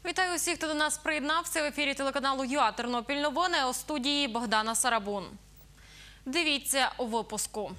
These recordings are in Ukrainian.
Вітаю усіх, хто до нас приєднався. В ефірі телеканалу ЮА Тернопіль новини, у студії Богдана Сарабун. Дивіться у випуску.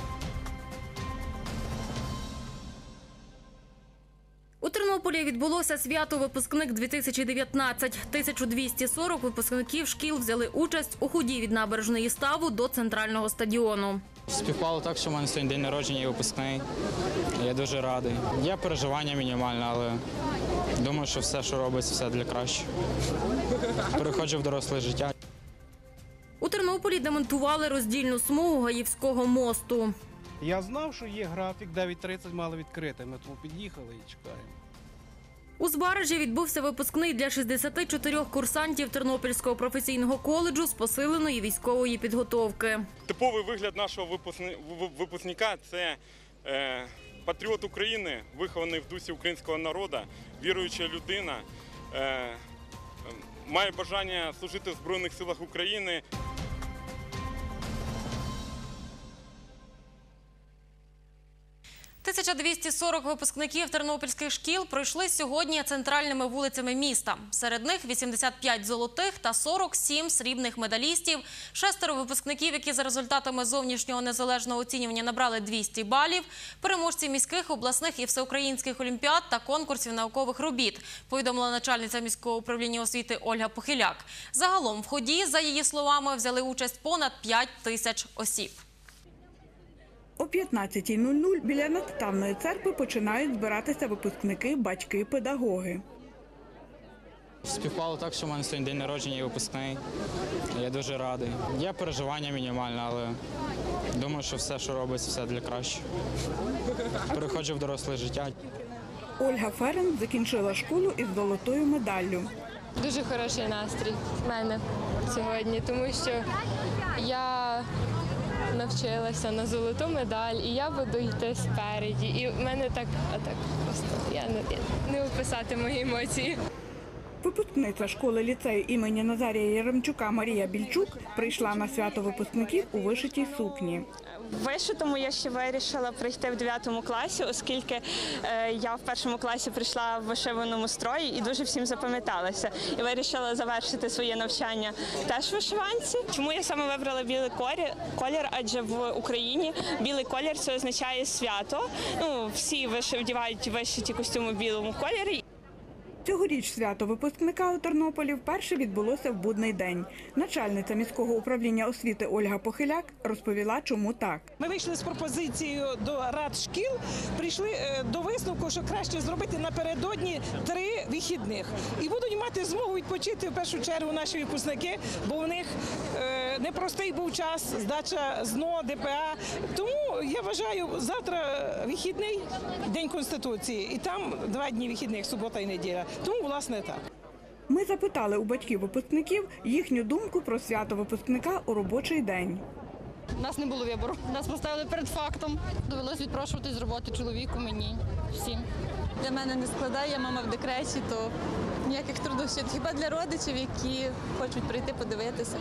У Тернополі відбулося свято «Випускник-2019». 1240 випускників шкіл взяли участь у ході від Набережної Ставу до центрального стадіону. Співпало так, що в мене сьогодні день народження і випускний. Я дуже радий. Є переживання мінімальне, але думаю, що все, що робиться, все для кращого. Переходжу в доросле життя. У Тернополі демонтували роздільну смугу Гаївського мосту. Я знав, що є графік, 9:30 мали відкрити. Ми тому під'їхали і чекаємо. У Збаражі відбувся випускний для 64 курсантів Тернопільського професійного коледжу з посиленої військової підготовки. Типовий вигляд нашого випускника – це патріот України, вихований в дусі українського народу, віруюча людина, має бажання служити в Збройних силах України. – 1240 випускників тернопільських шкіл пройшли сьогодні центральними вулицями міста. Серед них 85 золотих та 47 срібних медалістів. 6 випускників, які за результатами зовнішнього незалежного оцінювання набрали 200 балів. Переможці міських, обласних і всеукраїнських олімпіад та конкурсів наукових робіт, повідомила начальниця міського управління освіти Ольга Похиляк. Загалом в ході, за її словами, взяли участь понад 5 тисяч осіб. О 15:00 біля Надставної церкви починають збиратися випускники, батьки, педагоги. Співпало так, що в мене сьогодні день народження і випускний. Я дуже радий. Є переживання мінімальне, але думаю, що все, що робиться, все для кращого. Переходжу в доросле життя. Ольга Ференц закінчила школу із золотою медаллю. Дуже хороший настрій в мене сьогодні, тому що я навчилася на золоту медаль, і я буду йти спереді. І в мене так просто, я не описати мої емоції. Випускниця школи-ліцею імені Назарія Яремчука Марія Більчук прийшла на свято випускників у вишитій сукні. В вишитому я ще вирішила прийти в 9 класі, оскільки я в 1 класі прийшла в вишиваному строї і дуже всім запам'яталася. І вирішила завершити своє навчання теж в вишиванці. Чому я саме вибрала білий колір? Адже в Україні білий колір – це означає свято. Всі вдівають вишиті костюми в білому кольорі. Цьогоріч свято випускника у Тернополі вперше відбулося в будний день. Начальниця міського управління освіти Ольга Похиляк розповіла, чому так. Ми вийшли з пропозицією до рад шкіл, прийшли до висновку, що краще зробити напередодні 3 вихідних. І будуть мати змогу відпочити в першу чергу наші випускники, бо у них непростий був час, здача ЗНО, ДПА. Тому я вважаю, завтра вихідний, День Конституції, і там 2 дні вихідних, субота і неділя. Тому, власне, так. Ми запитали у батьків випускників їхню думку про свято випускника у робочий день. У нас не було вибору. Нас поставили перед фактом. Довелося відпрошувати з роботи чоловіку, мені, всім. Для мене не складає, я мама в декреті, то ніяких труднощів. Хіба для родичів, які хочуть прийти подивитися.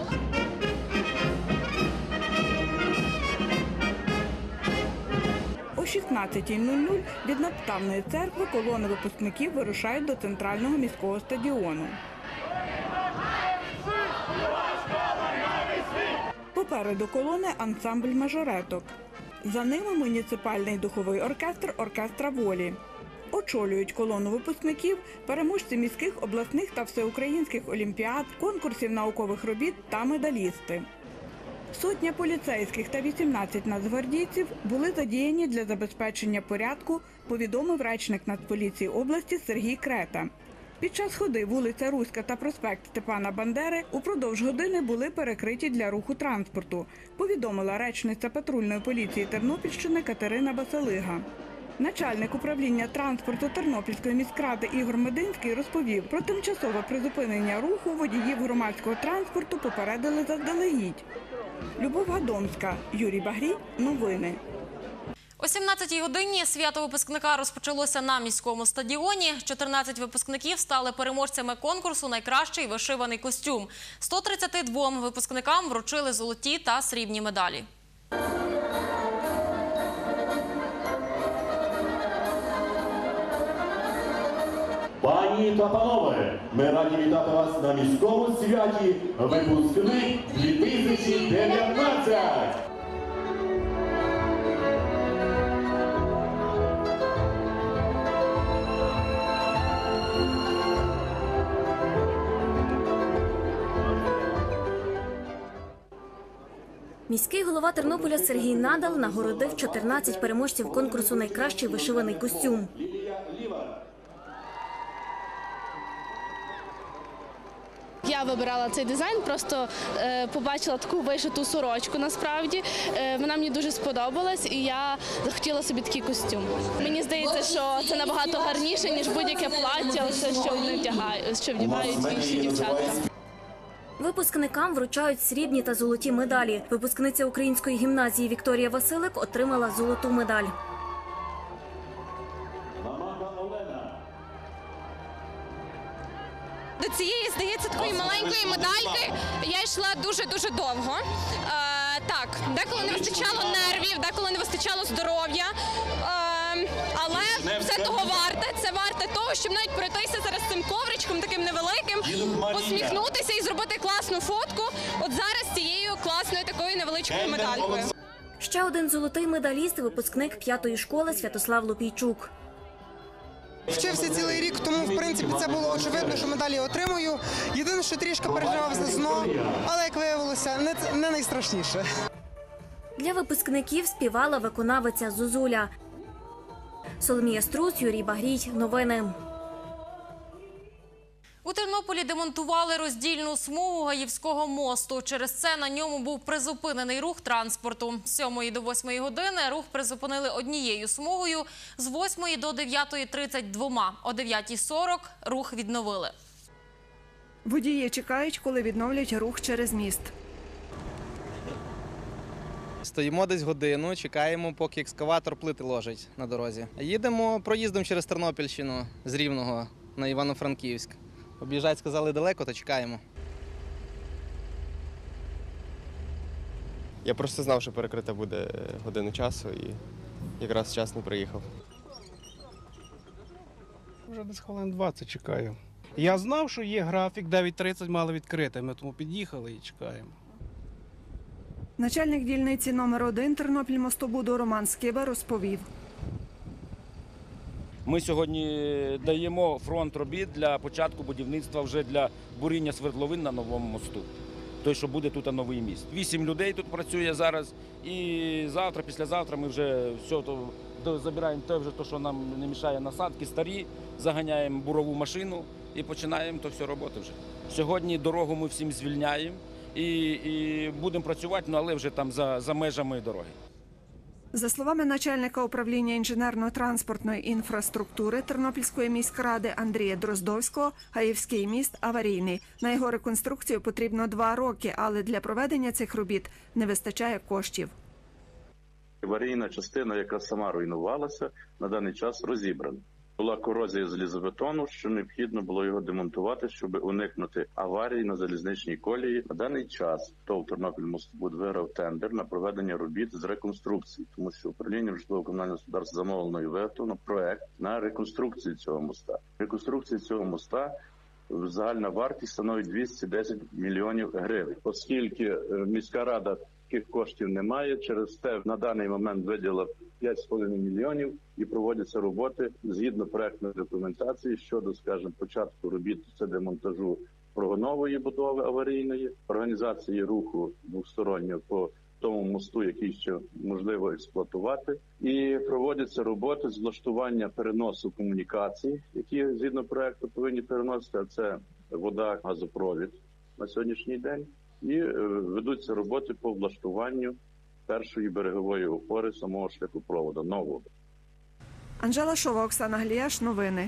О 16:00 від Надставної церкви колони випускників вирушають до центрального міського стадіону. Попереду колони ансамбль мажореток. За ними муніципальний духовий оркестр «Оркестра волі». Очолюють колону випускників переможці міських, обласних та всеукраїнських олімпіад, конкурсів наукових робіт та медалісти. Сотня поліцейських та 18 нацгвардійців були задіяні для забезпечення порядку, повідомив речник Нацполіції області Сергій Крета. Під час ходи вулиця Руська та проспект Степана Бандери упродовж години були перекриті для руху транспорту, повідомила речниця патрульної поліції Тернопільщини Катерина Басалига. Начальник управління транспорту Тернопільської міськради Ігор Мединський розповів, про тимчасове призупинення руху водіїв громадського транспорту попередили заздалегідь. Любов Гадомська, Юрій Багрій. Новини. О 17-й годині свято випускника розпочалося на міському стадіоні. 14 випускників стали переможцями конкурсу «Найкращий вишиваний костюм». 132 випускникам вручили золоті та срібні медалі. Пані та панове, ми раді вітати вас на міському святі «Випускник 2019». Міський голова Тернополя Сергій Надал нагородив 14 переможців конкурсу «Найкращий вишиваний костюм». Я вибирала цей дизайн, просто побачила таку вишиту сорочку насправді. Вона мені дуже сподобалась і я захотіла собі такий костюм. Мені здається, що це набагато гарніше, ніж будь-яке плаття, що вдягають інші дівчатка. Випускникам вручають срібні та золоті медалі. Випускниця української гімназії Вікторія Василик отримала золоту медаль. До цієї, здається, такої маленької медальки я йшла дуже-дуже довго. Так, деколи не вистачало нервів, деколи не вистачало здоров'я. Але все того варте. Це варте того, щоб навіть пройтися зараз цим ковричком таким невеликим, посміхнутися і зробити класну фотку. От зараз з цією класною такою невеличкою медалькою. Ще один золотий медаліст – випускник 5-ї школи Святослав Лупійчук. Вчився цілий рік, тому, в принципі, це було очевидно, що медалі я отримую. Єдине, що трішки переживав за сно, але, як виявилося, не найстрашніше. Для випускників співала виконавиця Зозуля. Соломія Струс, Юрій Багрій. Новини. У Тернополі демонтували роздільну смугу Гаївського мосту. Через це на ньому був призупинений рух транспорту. З 7 до 8 години рух призупинили однією смугою, з 8 до 9:30 двома. О 9:40 рух відновили. Водії чекають, коли відновлять рух через міст. Стоїмо десь годину, чекаємо, поки екскаватор плити ложить на дорозі. Їдемо проїздом через Тернопільщину з Рівного на Івано-Франківськ. Об'їжджати сказали далеко, то чекаємо. Я просто знав, що перекриття буде годину часу і якраз вчасно приїхав. Вже десь хвилин 20 чекаю. Я знав, що є графік, 9:30 мали відкрити, ми тому під'їхали і чекаємо. Начальник дільниці номер 1 Тернопільмостобуду Роман Скиба розповів. Ми сьогодні даємо фронт робіт для початку будівництва вже для буріння свердловин на новому мосту. Той, що буде тут новий міст. 8 людей тут працює зараз і завтра, післязавтра ми вже все забираємо те, що нам не мішає насадки старі, заганяємо бурову машину і починаємо то все роботи вже. Сьогодні дорогу ми всім звільняємо і будемо працювати, але вже там за межами дороги. За словами начальника управління інженерно-транспортної інфраструктури Тернопільської міськради Андрія Дроздовського, Гаївський міст аварійний. На його реконструкцію потрібно 2 роки, але для проведення цих робіт не вистачає коштів. Аварійна частина, яка сама руйнувалася, на даний час розібрана. Була корозія залізобетону, що необхідно було його демонтувати, щоб уникнути аварії на залізничній колії. На даний час ТОВ «Тернопільмостобуд» виграв тендер на проведення робіт з реконструкції, тому що управлінням житлово-комунального господарства замовлено і виготовлено проект на реконструкцію цього моста. Реконструкція цього моста загальна вартість становить 210 мільйонів гривень. Оскільки міська рада таких коштів немає, через те на даний момент виділила 5,5 мільйонів і проводяться роботи згідно проектної документації щодо, скажімо, початку робіт це демонтажу прогонової будови аварійної, організації руху двостороннього по тому мосту, який ще можливо експлуатувати, і проводяться роботи з влаштування переносу комунікацій, які згідно проекту повинні переносити, а це вода, газопровід на сьогоднішній день, і ведуться роботи по влаштуванню першої берегової опори самого шляхопроводу нового. Анжела Шова, Оксана Гліяш. Новини.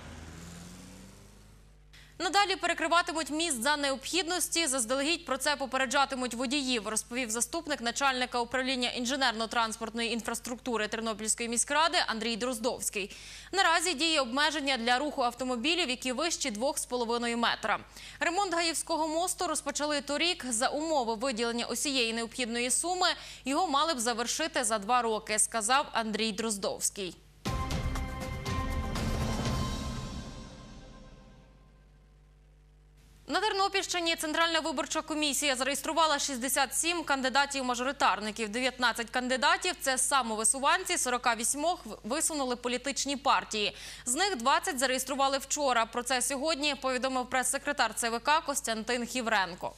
Надалі перекриватимуть міст за необхідності. Заздалегідь про це попереджатимуть водіїв, розповів заступник начальника управління інженерно-транспортної інфраструктури Тернопільської міськради Андрій Дроздовський. Наразі діє обмеження для руху автомобілів, які вищі 2,5 метра. Ремонт Гаївського мосту розпочали торік. За умови виділення усієї необхідної суми його мали б завершити за 2 роки, сказав Андрій Дроздовський. На Тернопільщині Центральна виборча комісія зареєструвала 67 кандидатів-мажоритарників. 19 кандидатів – це самовисуванці, 48 висунули політичні партії. З них 20 зареєстрували вчора. Про це сьогодні повідомив прес-секретар ЦВК Костянтин Хівренко.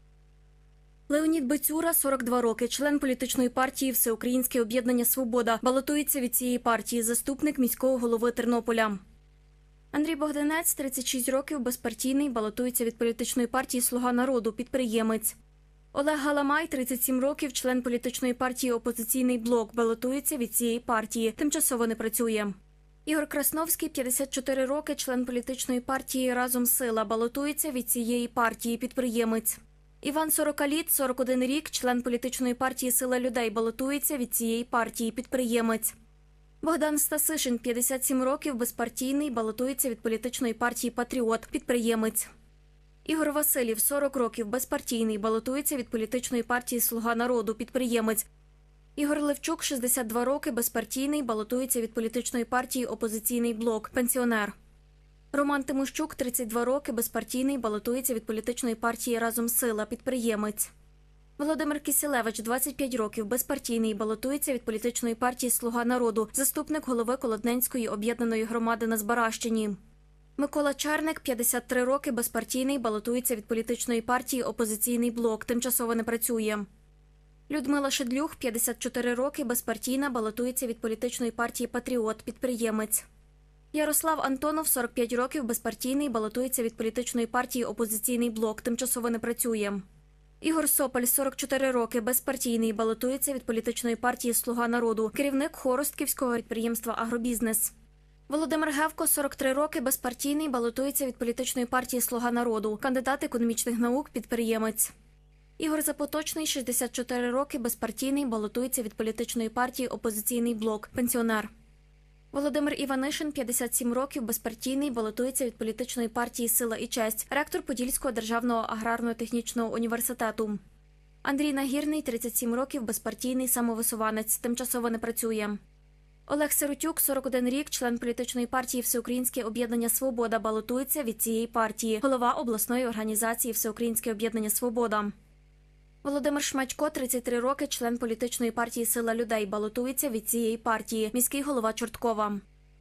Леонід Бецюра, 42 роки, член політичної партії «Всеукраїнське об'єднання Свобода». Балотується від цієї партії, заступник міського голови Тернополя. Андрій Богданець, 36 років, безпартійний, балотується від політичної партії «Слуга народу», підприємець. Олег Галамай, 37 років, член політичної партії «Опозиційний блок», балотується від цієї партії, тимчасово не працює. Ігор Красновський, 54 роки, член політичної партії «Разом сила», балотується від цієї партії, підприємець. Іван Сорокаліт, 41 рік, член політичної партії «Сила людей», балотується від цієї партії, підприємець. Богдан Стасишин, 57 років, безпартійний, балотується від політичної партії «Патріот», підприємець. Ігор Василів, 40 років, безпартійний, балотується від політичної партії «Слуга народу», підприємець. Ігор Левчук, 62 роки, безпартійний, балотується від політичної партії «Опозиційний блок», пенсіонер. Роман Тимощук, 32 роки, безпартійний, балотується від політичної партії «Разом сила», підприємець. Володимир Кисілевич, 25 років, безпартійний, балотується від політичної партії «Слуга народу», заступник голови Колодненської об'єднаної громади на Збаращині. Микола Черник, 53 роки, безпартійний, балотується від політичної партії «Опозиційний блок», тимчасово не працює. Людмила Шедлюх, 54 роки, безпартійна, балотується від політичної партії «Патріот», підприємець. Ярослав Антонов, 45 років, безпартійний, балотується від політичної партії «Опозиційний блок», тимчасово не працює. Ігор Сополь, 44 роки, безпартійний, балотується від політичної партії «Слуга народу», керівник Хоростківського підприємства «Агробізнес». Володимир Гевко, 43 роки, безпартійний, балотується від політичної партії «Слуга народу», кандидат економічних наук, підприємець. Ігор Запоточний, 64 роки, безпартійний, балотується від політичної партії «Опозиційний блок», пенсіонер. Володимир Іванишин, 57 років, безпартійний, балотується від політичної партії «Сила і честь», ректор Подільського державного аграрно-технічного університету. Андрій Нагірний, 37 років, безпартійний, самовисуванець, тимчасово не працює. Олег Сиротюк, 41 рік, член політичної партії «Всеукраїнське об'єднання Свобода», балотується від цієї партії, голова обласної організації «Всеукраїнське об'єднання Свобода». Володимир Шмачко, 33 роки, член політичної партії «Сила людей», балотується від цієї партії, міський голова Чорткова.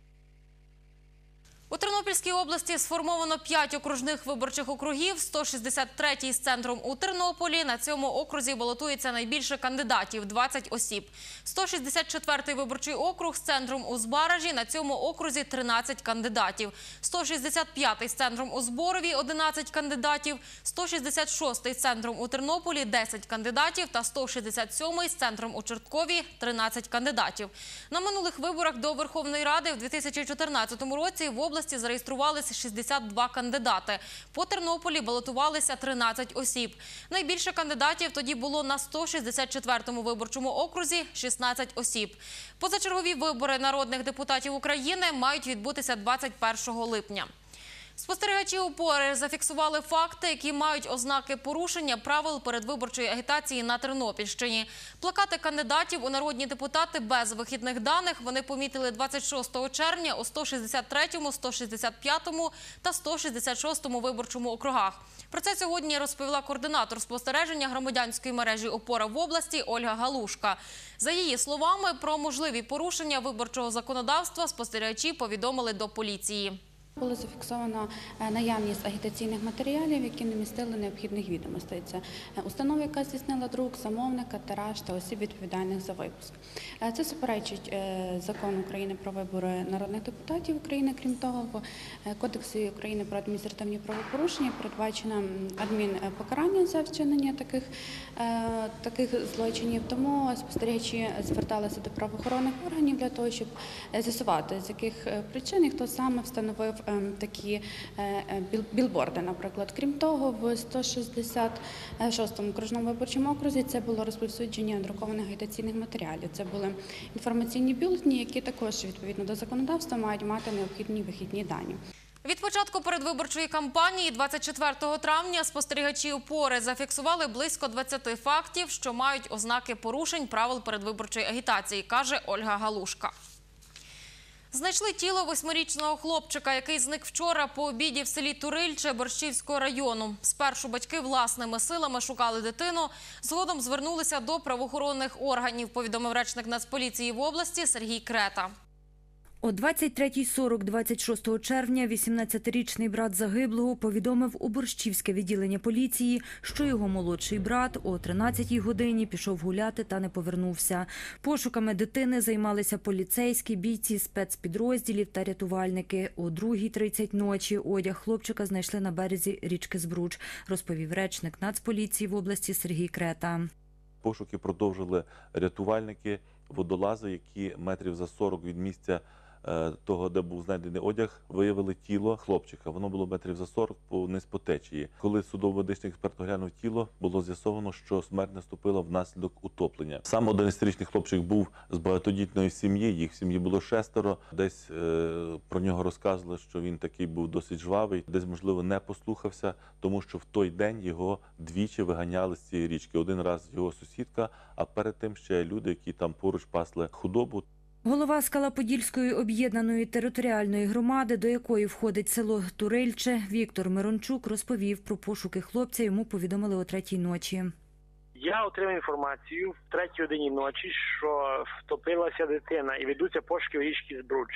У Тернопільській області сформовано 5 окружних виборчих округів, 163-й з центром у Тернополі. На цьому окрузі балотується найбільше кандидатів – 20 осіб. 164-й виборчий округ з центром у Збаражі. На цьому окрузі 13 кандидатів. 165-й з центром у Зборові – 11 кандидатів. 166-й з центром у Тернополі – 10 кандидатів. Та 167-й з центром у Чорткові – 13 кандидатів. На минулих виборах до Верховної Ради в 2014 році в області зареєструвалися 62 кандидати. По Тернополі балотувалися 13 осіб. Найбільше кандидатів тоді було на 164-му виборчому окрузі – 16 осіб. Позачергові вибори народних депутатів України мають відбутися 21 липня. Спостерігачі ОПОРи зафіксували факти, які мають ознаки порушення правил передвиборчої агітації на Тернопільщині. Плакати кандидатів у народні депутати без вихідних даних вони помітили 26 червня у 163-му, 165-му та 166-му виборчому округах. Про це сьогодні розповіла координатор спостереження громадянської мережі «Опора» в області Ольга Галушка. За її словами, про можливі порушення виборчого законодавства спостерігачі повідомили до поліції. Було зафіксовано наявність агітаційних матеріалів, які не містили необхідних відомостей. Це установа, яка здійснила друк, замовника, тираж та осіб, відповідальних за випуск. Це суперечить Закону України про вибори народних депутатів України. Крім того, в Кодексі України про адміністративні правопорушення передбачено адмінпокарання за вчинення таких злочинів. Тому спостерігачі зверталися до правоохоронних органів для того, щоб з'ясувати, з яких причин і хто саме встановив такі білборди, наприклад. Крім того, в 166-му окружному виборчому окрузі це було розповсюдження друкованих агітаційних матеріалів. Це були інформаційні бюлетені, які також, відповідно до законодавства, мають мати необхідні вихідні дані. Від початку передвиборчої кампанії 24 травня спостерігачі ОПОРи зафіксували близько 20 фактів, що мають ознаки порушень правил передвиборчої агітації, каже Ольга Галушка. Знайшли тіло 8-річного хлопчика, який зник вчора по обіді в селі Турильче Борщівського району. Спершу батьки власними силами шукали дитину, згодом звернулися до правоохоронних органів, повідомив речник Нацполіції в області Сергій Крета. О 23:40 26 червня 18-річний брат загиблого повідомив у Борщівське відділення поліції, що його молодший брат о 13-й годині пішов гуляти та не повернувся. Пошуками дитини займалися поліцейські, бійці спецпідрозділів та рятувальники. О 2:30 ночі одяг хлопчика знайшли на березі річки Збруч, розповів речник Нацполіції в області Сергій Крета. Пошуки продовжили рятувальники, водолази, які метрів за 40 від місця того, де був знайдений одяг, виявили тіло хлопчика. Воно було метрів за 40 вниз по течії. Коли судово-медичний експерт оглянув тіло, було з'ясовано, що смерть наступила внаслідок утоплення. Сам 11-річний хлопчик був з багатодітної сім'ї, їх в сім'ї було 6. Десь про нього розказували, що він такий був досить жвавий, десь, можливо, не послухався, тому що в той день його двічі виганяли з цієї річки. Один раз його сусідка, а перед тим ще люди, які там поруч пасли худобу. Голова Скалоподільської об'єднаної територіальної громади, до якої входить село Турильче, Віктор Мирончук розповів про пошуки хлопця. Йому повідомили о 3-й ночі. Я отримав інформацію в 3-й годині ночі, що втопилася дитина і ведуться пошуки в річці Збруч.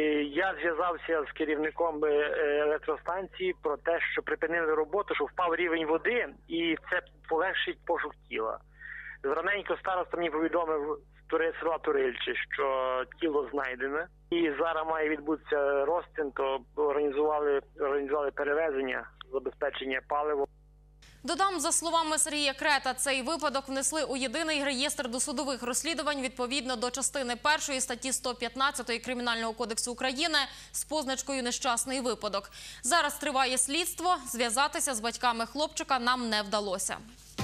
Я зв'язався з керівником електростанції про те, що припинили роботу, що впав рівень води і це полегшить пошук тіла. Зраненько староста мені повідомив села Турильче, що тіло знайдене. І зараз має відбутися розтин, то організували перевезення, забезпечення паливом. Додам, за словами Сергія Крета, цей випадок внесли у єдиний реєстр досудових розслідувань відповідно до частини 1 статті 115 Кримінального кодексу України з позначкою «Нещасний випадок». Зараз триває слідство. Зв'язатися з батьками хлопчика нам не вдалося.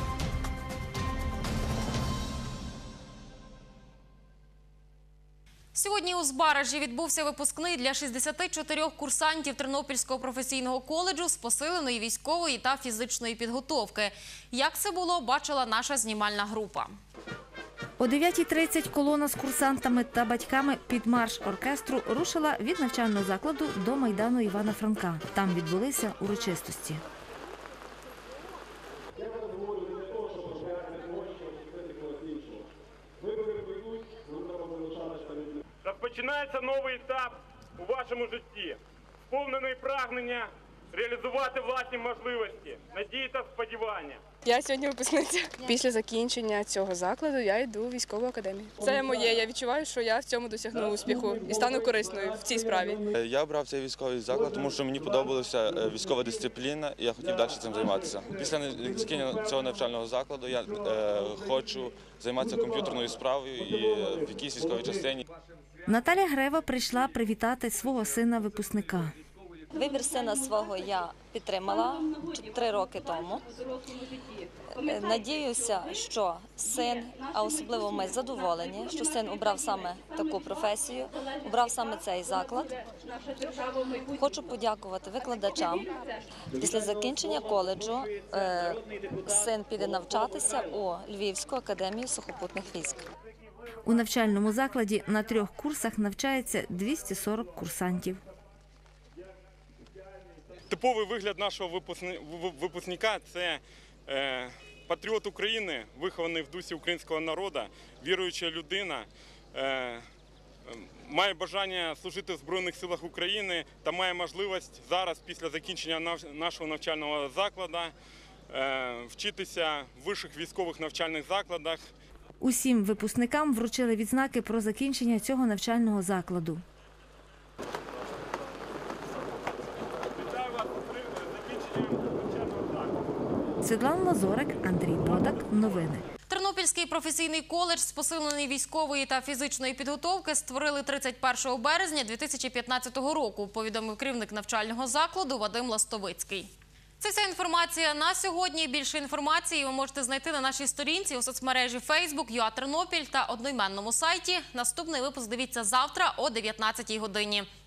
Сьогодні у Збаражі відбувся випускний для 64 курсантів Тернопільського професійного коледжу з посиленої військової та фізичної підготовки. Як це було, бачила наша знімальна група. О 9:30 колона з курсантами та батьками під марш оркестру рушила від навчального закладу до Майдану Івана Франка. Там відбулися урочистості. Розпочинається новий етап у вашому житті, сповнений прагнення реалізувати власні можливості, надії та сподівання. Я сьогодні випускниця. Після закінчення цього закладу я йду в військову академію. Це моє, я відчуваю, що я в цьому досягну успіху і стану корисною в цій справі. Я обрав цей військовий заклад, тому що мені подобалася військова дисципліна і я хотів далі цим займатися. Після закінчення цього навчального закладу я хочу займатися комп'ютерною справою і в якійсь військовій частині. Наталя Грева прийшла привітати свого сина-випускника. Вибір сина свого я підтримала 3 роки тому. Надіюся, що син, а особливо ми задоволені, що син обрав саме таку професію, обрав саме цей заклад. Хочу подякувати викладачам. Після закінчення коледжу син піде навчатися у Львівську академію сухопутних військ. У навчальному закладі на 3 курсах навчається 240 курсантів. Типовий вигляд нашого випускника – це патріот України, вихований в дусі українського народу, віруюча людина, має бажання служити в Збройних силах України та має можливість зараз, після закінчення нашого навчального закладу, вчитися в вищих військових навчальних закладах. Усім випускникам вручили відзнаки про закінчення цього навчального закладу. Світлана Лазорик, Андрій Бодак. Новини. Тернопільський професійний коледж з посиленої військової та фізичної підготовки створили 31 березня 2015 року, повідомив керівник навчального закладу Вадим Ластовицький. Це вся інформація на сьогодні. Більше інформації ви можете знайти на нашій сторінці у соцмережі Facebook, ЮА Тернопіль та одноіменному сайті. Наступний випуск дивіться завтра о 19-й годині.